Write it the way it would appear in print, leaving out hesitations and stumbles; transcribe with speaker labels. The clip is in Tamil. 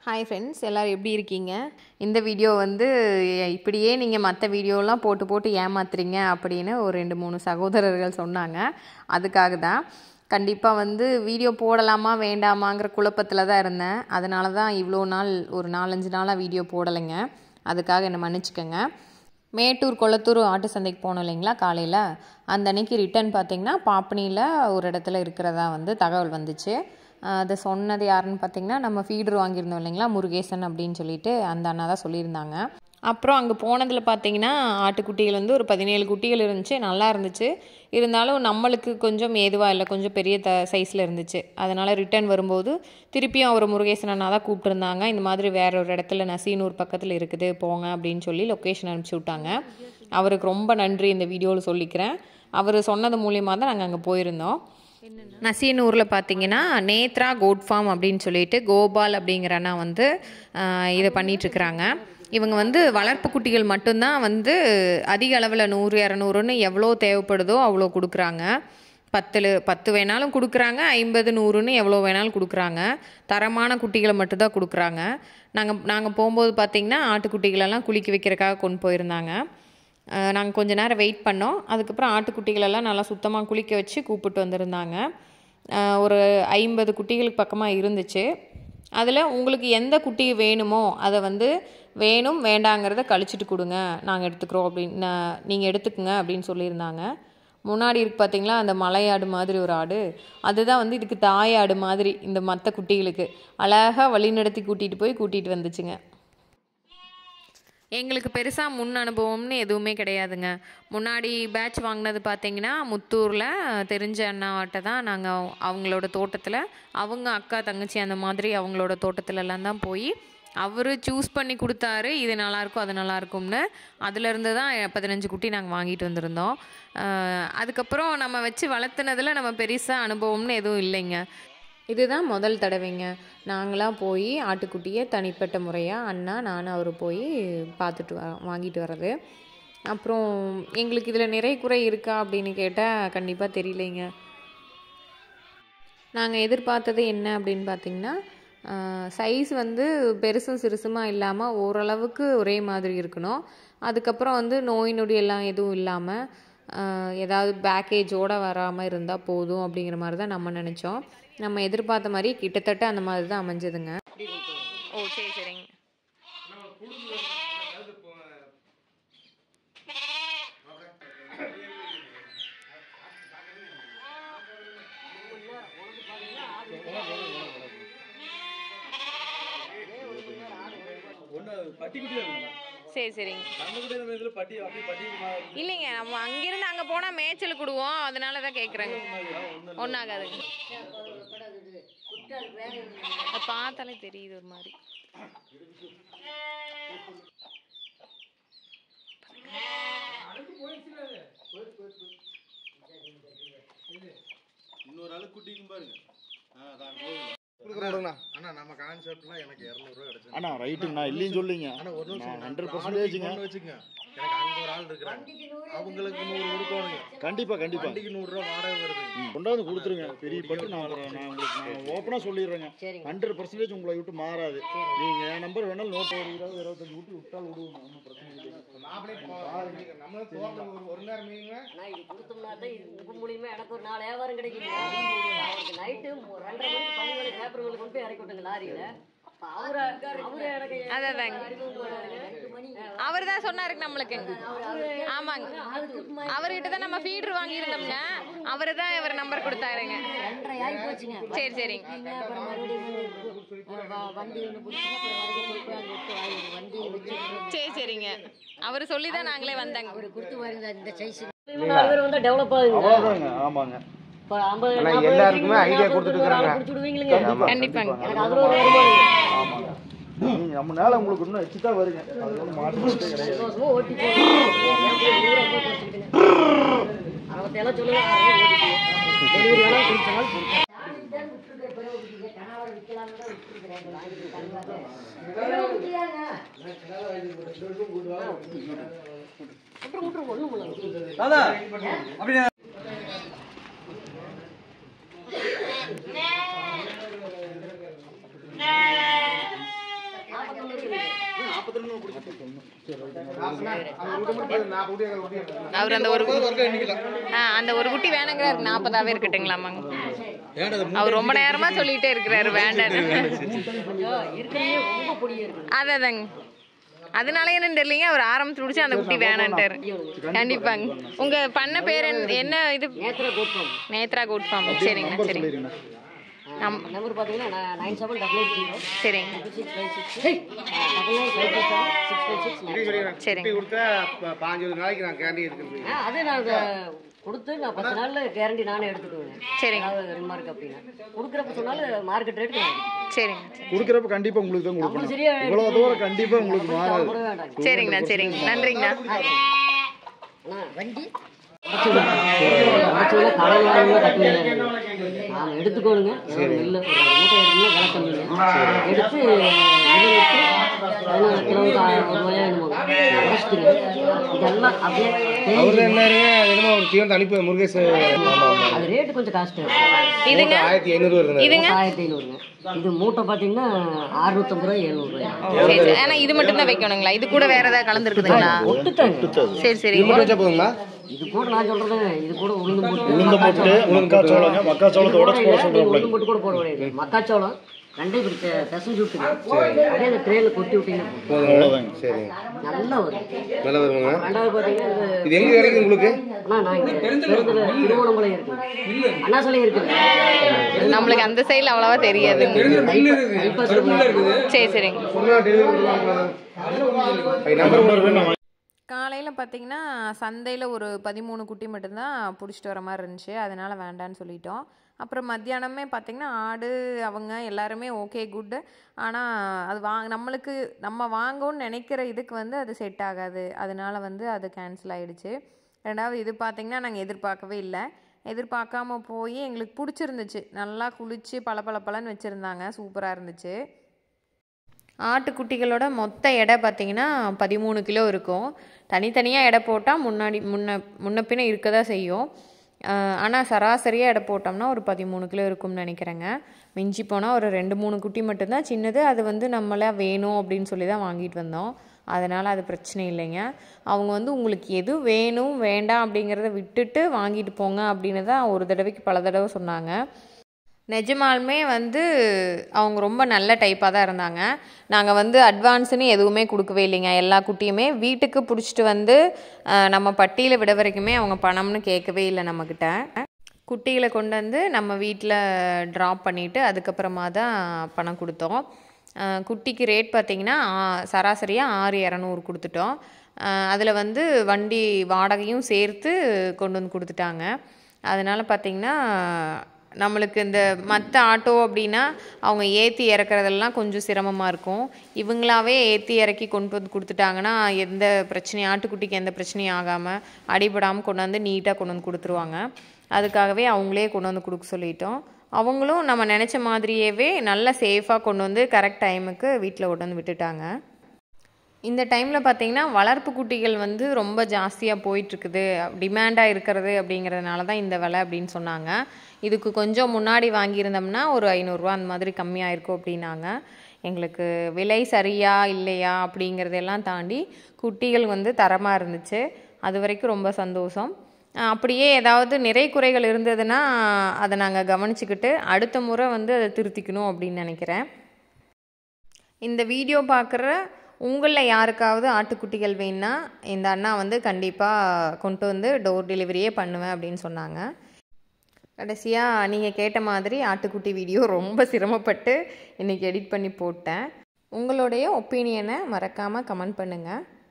Speaker 1: ஹாய் ஃப்ரெண்ட்ஸ், எல்லோரும் எப்படி இருக்கீங்க? இந்த வீடியோ வந்து இப்படியே நீங்கள் மற்ற வீடியோலாம் போட்டு ஏமாத்துறீங்க அப்படின்னு ஒரு 2-3 சகோதரர்கள் சொன்னாங்க. அதுக்காக தான் கண்டிப்பாக வந்து வீடியோ போடலாமா வேண்டாமாங்கிற குழப்பத்தில் தான் இருந்தேன். அதனால தான் இவ்வளோ நாள் ஒரு 4-5 நாளாக வீடியோ போடலைங்க. அதுக்காக என்னை மன்னிச்சுக்கோங்க. மேட்டூர் கொளத்தூர் ஆட்டு சந்தைக்கு போனோம் இல்லைங்களா காலையில், அந்த அன்னைக்கு ரிட்டர்ன் பார்த்திங்கன்னா பாப்பனியில் ஒரு இடத்துல இருக்கிறதா வந்து தகவல் வந்துச்சு. அதை சொன்னது யாருன்னு பார்த்திங்கன்னா, நம்ம ஃபீடர் வாங்கியிருந்தோம் இல்லைங்களா முருகேசன் அப்படின்னு சொல்லிட்டு அந்த அண்ணா தான் சொல்லியிருந்தாங்க. அப்புறம் அங்கே போனதில் பார்த்திங்கன்னா ஆட்டுக்குட்டிகள் வந்து ஒரு 17 குட்டிகள் இருந்துச்சு. நல்லா இருந்துச்சு. இருந்தாலும் நம்மளுக்கு கொஞ்சம் ஏதுவாக இல்லை, கொஞ்சம் பெரிய சைஸில் இருந்துச்சு. அதனால் ரிட்டர்ன் வரும்போது திருப்பியும் அவர் முருகேசன் அண்ணா தான் கூப்பிட்டுருந்தாங்க. இந்த மாதிரி வேற ஒரு இடத்துல நசீனூர் பக்கத்தில் இருக்குது போங்க அப்படின்னு சொல்லி லொக்கேஷன் அனுப்பிச்சி விட்டாங்க. அவருக்கு ரொம்ப நன்றி இந்த வீடியோவில் சொல்லிக்கிறேன். அவர் சொன்னது மூலியமாக தான் நாங்கள் அங்கே போயிருந்தோம். நசீனூரில் பார்த்தீங்கன்னா நேத்ரா கோட் ஃபார்ம் அப்படின்னு சொல்லிட்டு கோபால் அப்படிங்கிற அண்ணா வந்து இதை பண்ணிகிட்ருக்குறாங்க. இவங்க வந்து வளர்ப்பு குட்டிகள் மட்டும்தான் வந்து அதிக அளவில் 100-200ன்னு எவ்வளோ தேவைப்படுதோ அவ்வளோ கொடுக்குறாங்க. 10 வேணாலும் கொடுக்குறாங்க, 50-100ன்னு எவ்வளோ வேணாலும் கொடுக்குறாங்க. தரமான குட்டிகளை மட்டும்தான் கொடுக்குறாங்க. நாங்கள் போகும்போது பார்த்திங்கன்னா ஆட்டுக்குட்டிகளெல்லாம் குளிக்க வைக்கிறதுக்காக கொண்டு போயிருந்தாங்க. நாங்கள் கொஞ்ச நேரம் வெயிட் பண்ணோம். அதுக்கப்புறம் ஆட்டுக்குட்டிகளெல்லாம் நல்லா சுத்தமாக குளிக்க வச்சு கூப்பிட்டு வந்திருந்தாங்க. ஒரு 50 குட்டிகளுக்கு பக்கமாக இருந்துச்சு. அதில் உங்களுக்கு எந்த குட்டி வேணுமோ அதை வந்து வேணும் வேண்டாங்கிறத கழிச்சிட்டு கொடுங்க, நாங்கள் எடுத்துக்கிறோம் அப்படின்னு நீங்கள் எடுத்துக்குங்க அப்படின்னு சொல்லியிருந்தாங்க. முன்னாடி இருக்கு பார்த்திங்களா அந்த மலையாடு மாதிரி ஒரு ஆடு, அதுதான் வந்து இதுக்கு தாயாடு மாதிரி இந்த மற்ற குட்டிகளுக்கு அழகாக வழிநடத்தி கூட்டிகிட்டு வந்துச்சுங்க. எங்களுக்கு பெருசாக முன் அனுபவம்னு எதுவுமே கிடையாதுங்க. முன்னாடி பேட்ச் வாங்கினது பார்த்திங்கன்னா முத்தூரில் தெரிஞ்ச அண்ணாட்ட தான் நாங்கள் அவங்களோட தோட்டத்தில், அவங்க அக்கா தங்கச்சி அந்த மாதிரி அவங்களோட தோட்டத்துலலாம் தான் போய் அவர் சூஸ் பண்ணி கொடுத்தாரு. இது நல்லாயிருக்கும் அது நல்லாயிருக்கும்னு. அதிலேருந்து தான் 15 குட்டி நாங்கள் வாங்கிட்டு வந்திருந்தோம். அதுக்கப்புறம் நம்ம வச்சு வளர்த்துனதில் நம்ம பெருசாக அனுபவம்னு எதுவும் இல்லைங்க. இதுதான் முதல் தடவைங்க நாங்களாம் போய் ஆட்டுக்குட்டியை தனிப்பட்ட முறையாக அண்ணா நான் அவர் போய் பார்த்துட்டு வாங்கிட்டு வர்றது. அப்புறம் எங்களுக்கு இதில் நிறை குறை இருக்கா அப்படின்னு கேட்டால் கண்டிப்பாக தெரியலைங்க. நாங்கள் எதிர்பார்த்தது என்ன அப்படின்னு பார்த்திங்கன்னா, சைஸ் வந்து பெருசும் சிறுசுமாக இல்லாமல் ஓரளவுக்கு ஒரே மாதிரி இருக்கணும். அதுக்கப்புறம் வந்து நோய் நொடி எல்லாம் எதுவும் இல்லாமல் ஏதாவது பேக்கேஜோடு வராமல் இருந்தால் போதும் அப்படிங்கிற மாதிரி தான் நம்ம நினச்சோம். நம்ம எதிர்பார்த்த மாதிரி கிட்டத்தட்ட அந்த மாதிரி தான் அமைஞ்சதுங்க. ஓ சரி சரிங்க. சரி சரிங்க. இல்லைங்க, நம்ம அங்கிருந்து அங்கே போனால் மேய்ச்சல் கொடுவோம், அதனால தான் கேட்குறேங்க. ஒன்றாகாதுங்க, பார்த்தாலே தெரியுது ஒரு மாதிரி.
Speaker 2: இன்னொரு ஆளு குட்டிக்கும் பாருங்க.
Speaker 3: நம்ம கான்செப்ட்லாம் எனக்கு 200 ரூபாய் கிடைச்சு.
Speaker 2: அண்ணா ரைட்டுங்கண்ணா, இல்லைன்னு சொல்லிங்க.
Speaker 3: ஆனா ஒரு நிமிஷம்
Speaker 2: 100%
Speaker 3: வச்சுங்க. எனக்கு அங்க ஒரு ஆள் இருக்கிறாங்க, அவங்களுக்கு 100 கொடுக்கணுங்க.
Speaker 2: கண்டிப்பா
Speaker 3: வண்டிக்கு 100 ரூபாய் வாடகை வருது.
Speaker 2: கொண்டாந்து கொடுத்துருங்க. பெரிய பட்டு நான் உங்களுக்கு ஓப்பனா சொல்லிடுறேங்க. 100% உங்களை விட்டு மாறாது. நீங்க என் நம்பர் வேணாலும் நோட் 20-25 ஊட்டி விட்டால் விடுவோம், ஒன்றும் பிரச்சனை இல்லை.
Speaker 3: நம்ம தோட்டம் ஒரு நேரம் மீங்க
Speaker 4: இது கொடுத்தோம்னா தான் இது மூலியமா எனக்கு ஒரு 4 வியாபாரம் கிடைக்கும். அவருக்கு நைட்டு 2:30 மணிக்கு பள்ளிகளை பேப்பர்களை கொண்டு போய் இறக்கி விட்டுங்க லாரியில.
Speaker 1: அவர் தான் சொன்னாரு நம்மளுக்கு. ஆமாங்க, அவர்கிட்ட தான் நம்ம ஃபீடர் வாங்கியிருந்தோம்ங்க. அவரு தான் இவர் நம்பர் கொடுத்தாருங்க. சரி சரிங்க. சரி சரிங்க. அவர் சொல்லி தான் நாங்களே வந்தாங்க.
Speaker 4: டெவலப் ஆகுங்க.
Speaker 2: ஆமாங்க,
Speaker 3: எல்லாருக்குமே ஐடியா கொடுத்துட்டு
Speaker 1: கண்டிப்பாங்க.
Speaker 2: நீங்க நம்ம மேல உங்களுக்கு இன்னும் எக்ஸ்ட்ரா வருங்க. அது ஒன்றும் மாற்றமே கிடையாது. 42 பிடிச்சிட்டு
Speaker 1: அவர் அந்த ஒரு அந்த ஒரு குட்டி வேணுங்கிறாரு 40ஆவே இருக்கட்டுங்களாமாங்க. அவர் ரொம்ப நேரமா சொல்லிட்டே இருக்கிறாரு வேண்டாம். அதாங்க அதனால என்னன்னு தெரியலீங்க, அவர் ஆரம்பிச்சு முடிச்சு அந்த குட்டி வேணான்ட்டாரு. கண்டிப்பாங்க. உங்க பண்ண பேர் என்ன? இது நேத்ரா குட் ஃபார்ம். சரிங்க சரிங்க.
Speaker 4: நம்பர் பார்த்தீங்கன்னா 9780
Speaker 1: சரிங்க
Speaker 4: 6656
Speaker 1: சரிங்க.
Speaker 3: கொடுத்தா 15 நாளைக்கு நான் கேரண்டி எடுக்கிறேன்.
Speaker 4: அது நான் கொடுத்து நான் 10 நாள்ல கேரண்டி நானே எடுத்துக்குவேன்.
Speaker 1: சரிங்க.
Speaker 4: ரிமார்க் அப்படின்னா கொடுக்குறப்ப சொன்னாலும் மார்க்கெட் ரேட்டு
Speaker 1: சரிங்க
Speaker 2: கொடுக்குறப்ப கண்டிப்பா உங்களுக்கு தான் கொடுப்போம்.
Speaker 4: சரியா
Speaker 2: இவ்வளவு தூரம் கண்டிப்பா உங்களுக்கு மாறாது.
Speaker 1: சரிங்கண்ணா சரிங்க. நன்றிங்கண்ணா.
Speaker 4: வண்டி எடுத்துக்கோணுங்க. நெல் ஒரு மூட்டை எடுத்துன்னா விலை கம்மிங்க. எடுத்து இதெல்லாம் அப்படியே
Speaker 3: அனுப்பி முருகேஷ்
Speaker 4: அது ரேட்டு கொஞ்சம் காஸ்ட்.
Speaker 1: இதுங்க
Speaker 3: 1500
Speaker 1: இதுங்க
Speaker 4: 1500ங்க. இது மூட்டை பார்த்தீங்கன்னா 650 ரூபாய் 700 ரூபாய்.
Speaker 1: சரி சரி. ஆனா இது மட்டும் தான் வைக்கணுங்களா? இது கூட வேற ஏதாவது கலந்துருக்குதுங்களா? சரி சரி.
Speaker 3: போதுங்களா?
Speaker 4: இது கூட நான் சொல்றேன், இது கூட உளுந்து
Speaker 2: போட்டு மக்காச்சோளம் மக்காச்சோளத்தோட
Speaker 4: உளுந்து போட்டு கூட போட முடியாது. மக்காச்சோளம் ரெண்டையும் இப்படி பெசஞ்சு விட்டுங்க. அப்படியே அந்த ட்ரெயில கொட்டி விட்டீங்கன்னா
Speaker 3: சரி
Speaker 4: நல்லா வரும்.
Speaker 3: நல்லா வருவாங்க.
Speaker 4: ரெண்டாவது பார்த்தீங்கன்னா
Speaker 3: இது எங்க கிடைக்கும் உங்களுக்கு?
Speaker 4: நான் இங்கே திருவண்ணாமலை இருக்கு, அண்ணாசாலை இருக்குது.
Speaker 1: நம்மளுக்கு அந்த சைடுல அவ்வளவா தெரியாது. சரி சரிங்க. காலையில் பார்த்தீங்கன்னா சந்தையில் ஒரு 13 குட்டி மட்டும்தான் பிடிச்சிட்டு வர மாதிரி இருந்துச்சு, அதனால் வேண்டான்னு சொல்லிட்டோம். அப்புறம் மத்தியானமே பார்த்திங்கன்னா ஆடு அவங்க எல்லாருமே ஓகே குட், ஆனால் அது நம்மளுக்கு நம்ம வாங்கணும்னு நினைக்கிற இதுக்கு வந்து அது செட் ஆகாது, அதனால் வந்து அது கேன்சல் ஆகிடுச்சு. ரெண்டாவது இது பார்த்திங்கன்னா நாங்கள் எதிர்பார்க்கவே இல்லை, எதிர்பார்க்காம போய் எங்களுக்கு பிடிச்சிருந்துச்சு, நல்லா குளிச்சு பளபளன்னு வச்சுருந்தாங்க, சூப்பராக இருந்துச்சு. ஆட்டுக்குட்டிகளோட மொத்த எடை பார்த்திங்கன்னா 13 கிலோ இருக்கும். தனித்தனியாக எடை போட்டால் முன்ன பின்ன இருக்க தான் செய்யும், ஆனால் சராசரியாக எடை போட்டோம்னா ஒரு 13 கிலோ இருக்கும்னு நினைக்கிறேங்க. மிஞ்சி போனால் ஒரு 2-3 குட்டி மட்டும்தான் சின்னது, அது வந்து நம்மளா வேணும் அப்படின்னு சொல்லி தான் வாங்கிட்டு வந்தோம், அதனால் அது பிரச்சனை இல்லைங்க. அவங்க வந்து உங்களுக்கு எது வேணும் வேண்டாம் அப்படிங்கிறத விட்டுட்டு வாங்கிட்டு போங்க அப்படின்னு தான் ஒரு தடவைக்கு பல தடவை சொன்னாங்க. நிஜமாலுமே வந்து அவங்க ரொம்ப நல்ல டைப்பாக தான் இருந்தாங்க. நாங்கள் வந்து அட்வான்ஸுன்னு எதுவுமே கொடுக்கவே இல்லைங்க, எல்லா குட்டியுமே வீட்டுக்கு பிடிச்சிட்டு வந்து நம்ம பட்டியில் விட வரைக்குமே அவங்க பணம்னு கேட்கவே இல்லை நம்மக்கிட்ட. குட்டிகளை கொண்டு வந்து நம்ம வீட்டில் ட்ராப் பண்ணிவிட்டு அதுக்கப்புறமா தான் பணம் கொடுத்தோம். குட்டிக்கு ரேட் பார்த்திங்கன்னா சராசரியாக 6200 கொடுத்துட்டோம். அதில் வந்து வண்டி வாடகையும் சேர்த்து கொண்டு வந்து கொடுத்துட்டாங்க. அதனால் பார்த்திங்கன்னா நம்மளுக்கு இந்த மற்ற ஆட்டோ அப்படின்னா அவங்க ஏற்றி இறக்குறதெல்லாம் கொஞ்சம் சிரமமாக இருக்கும், இவங்களாவே ஏற்றி இறக்கி கொண்டு வந்து கொடுத்துட்டாங்கன்னா எந்த பிரச்சனையும் ஆட்டுக்குட்டிக்கு எந்த பிரச்சனையும் ஆகாமல் அடிபடாமல் கொண்டு வந்து நீட்டாக கொண்டு வந்து கொடுத்துருவாங்க. அதுக்காகவே அவங்களே கொண்டு வந்து கொடுக்க சொல்லிட்டோம். அவங்களும் நம்ம நினச்ச மாதிரியேவே நல்லா சேஃபாக கொண்டு வந்து கரெக்ட் டைமுக்கு வீட்டில் கொண்டு வந்து விட்டுட்டாங்க. இந்த டைமில் பார்த்திங்கன்னா வளர்ப்பு குட்டிகள் வந்து ரொம்ப ஜாஸ்தியாக போயிட்டுருக்குது, டிமாண்டாக இருக்கிறது அப்படிங்கிறதுனால தான் இந்த விலை அப்படின்னு சொன்னாங்க. இதுக்கு கொஞ்சம் முன்னாடி வாங்கியிருந்தோம்னா ஒரு 500 ரூபா அந்த மாதிரி கம்மியாக இருக்கும் அப்படின்னாங்க. எங்களுக்கு விலை சரியா இல்லையா அப்படிங்கிறதெல்லாம் தாண்டி குட்டிகள் வந்து தரமாக இருந்துச்சு, அது வரைக்கும் ரொம்ப சந்தோஷம். அப்படியே ஏதாவது நிறை குறைகள் இருந்ததுன்னா அதை நாங்கள் கவனிச்சுக்கிட்டு அடுத்த முறை வந்து அதை திருத்திக்கணும் அப்படின்னு நினைக்கிறேன். இந்த வீடியோ பார்க்குற உங்களில் யாருக்காவது ஆட்டுக்குட்டிகள் வேணுன்னா இந்த அண்ணா வந்து கண்டிப்பாக கொண்டு வந்து டோர் டெலிவரியே பண்ணுவேன் அப்படின்னு சொன்னாங்க. கடைசியாக நீங்கள் கேட்ட மாதிரி ஆட்டுக்குட்டி வீடியோ ரொம்ப சிரமப்பட்டு இன்றைக்கி எடிட் பண்ணி போட்டேன். உங்களுடைய ஒப்பீனியனை மறக்காமல் கமெண்ட் பண்ணுங்கள்.